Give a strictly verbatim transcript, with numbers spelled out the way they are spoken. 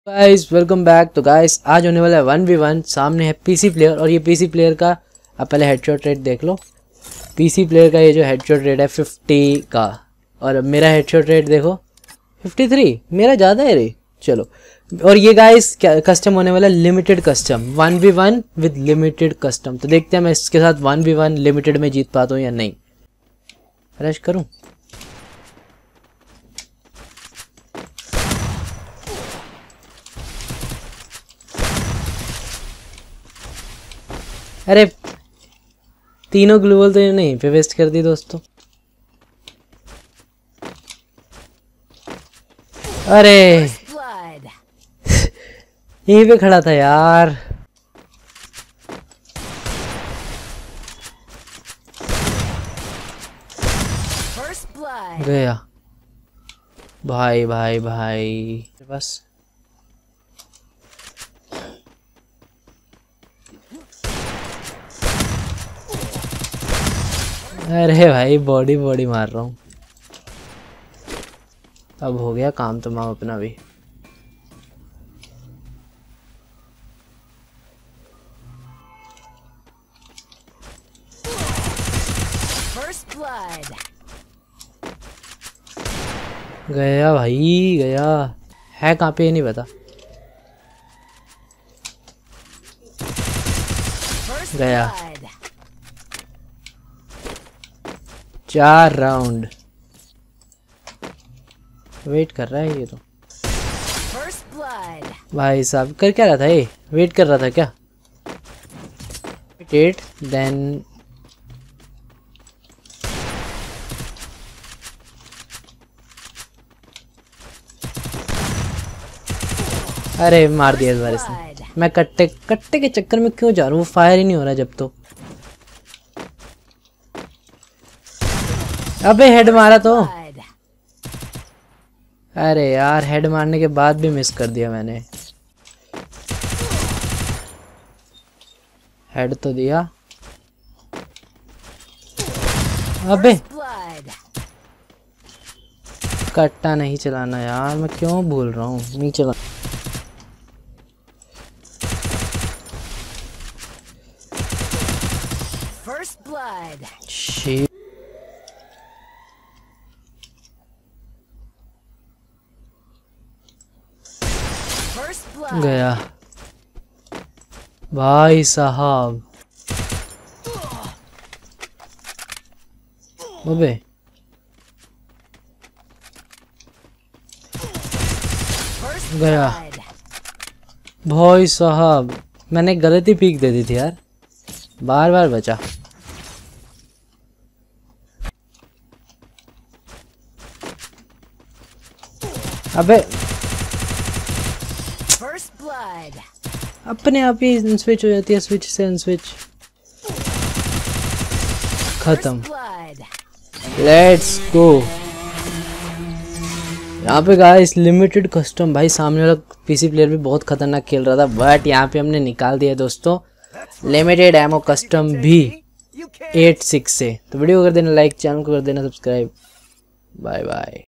Guys welcome back. तो guys आज होने वाला है वन वी वन। सामने है पीसी प्लेयर और ये पीसी प्लेयर का आप पहले हेडशॉट रेट देख लो। पीसी प्लेयर का ये जो हेडशॉट रेट है फिफ्टी का और मेरा हेडशॉट रेट देखो फिफ्टी थ्री। मेरा ज़्यादा है रे। चलो, और ये गाइस क्या कस्टम होने वाला है, limited custom one v one with limited custom. तो देखते हैं मैं इसके साथ वन वी वन लिमिटेड में जीत पाता हूँ या नहीं। रश करूँ? अरे तीनों ग्लूवल तो नहीं पे वेस्ट कर दी दोस्तों। अरे यहीं पे खड़ा था यार। गया भाई भाई भाई बस। अरे भाई बॉडी बॉडी मार रहा हूँ। अब हो गया काम तमाम अपना भी। गया भाई गया। है कहाँ पे ये नहीं पता। गया चार राउंड वेट कर रहा है ये तो। भाई साहब कर क्या रहा था ये? वेट कर रहा था क्या? एट देन अरे मार दिया इस बार इसने। मैं कट्टे कट्टे के चक्कर में क्यों जा रहा हूँ? फायर ही नहीं हो रहा जब तो। अबे हेड मारा तो। अरे यार हेड मारने के बाद भी मिस कर दिया मैंने। हेड तो दिया। अबे कट्टा नहीं चलाना यार, मैं क्यों भूल रहा हूँ। नहीं चला। Shit. गया भाई साहब। अबे गया भाई साहब। मैंने गलती पीक दे दी थी यार, बार बार बचा। अबे अपने आप ही अनस्विच हो जाती है, स्विच से अनस्विच। खत्म। Let's go. यहाँ पे गाइस लिमिटेड कस्टम। भाई सामने वाला पीसी प्लेयर भी बहुत खतरनाक खेल रहा था, बट यहाँ पे हमने निकाल दिया दोस्तों लिमिटेड एमो कस्टम भी एट सिक्स से। तो वीडियो को कर देना लाइक, चैनल को कर देना सब्सक्राइब। Bye bye.